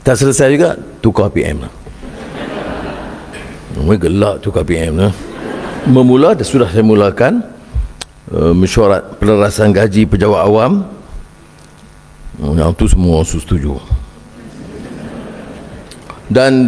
Tak selesai juga, tukar PM lah. Gelak tukar PM lah. Memula, sudah saya mulakan mesyuarat pelarasan gaji pejabat awam. Yang tu semua setuju. Dan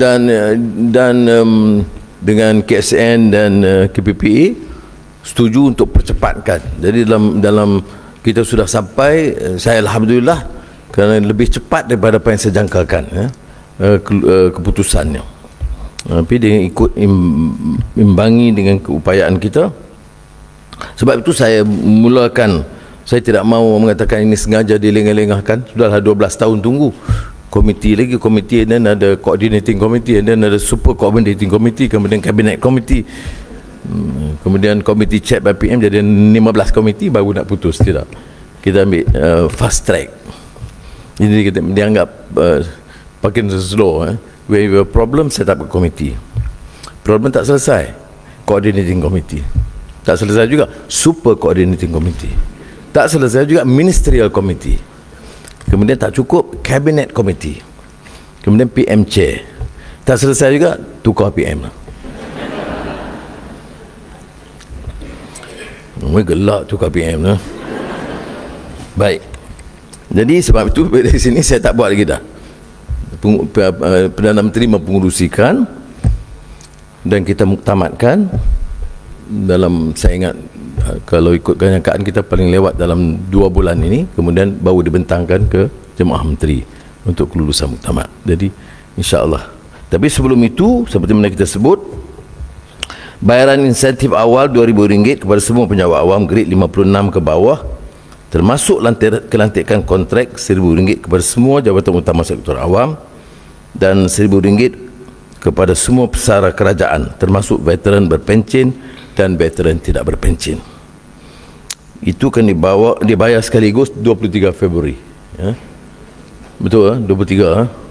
dengan KSN dan KPPA setuju untuk percepatkan. Jadi dalam kita sudah sampai, saya alhamdulillah, kerana lebih cepat daripada apa yang saya jangkakan keputusannya. Tapi dia ikut imbangi dengan keupayaan kita. Sebab itu saya mulakan, saya tidak mahu mengatakan ini sengaja dilengah-lengahkan. Sudahlah 12 tahun tunggu. Komiti lagi, komiti, dan ada coordinating committee, dan ada super coordinating committee, kemudian cabinet committee, kemudian komiti check by PM, jadi 15 komiti baru nak putus. Tidak, kita ambil fast track. Jadi kita dianggap makin slow. When you have a problem, set up a committee. Problem tak selesai, coordinating committee. Tak selesai juga, super coordinating committee. Tak selesai juga, ministerial committee. Kemudian tak cukup, cabinet committee. Kemudian PM chair. Tak selesai juga, tukar PM lah. Gelak tukar PM lah. Baik. Jadi sebab itu dari sini saya tak buat lagi dah. Perdana Menteri mempengerusikan dan kita muktamadkan dalam, saya ingat kalau ikut kenyangkaan kita paling lewat dalam 2 bulan ini, kemudian baru dibentangkan ke Jemaah Menteri untuk kelulusan muktamad. Jadi insya-Allah. Tapi sebelum itu, seperti mana kita sebut, bayaran insentif awal RM2,000 kepada semua pejabat awam grade 56 ke bawah, termasuk kelantikan kontrak RM1,000 kepada semua jabatan utama sektor awam, dan RM1,000 kepada semua pesara kerajaan, termasuk veteran berpencen dan veteran tidak berpencen. Itu kan dibayar sekaligus 23 Februari. Ya? Betul, 23.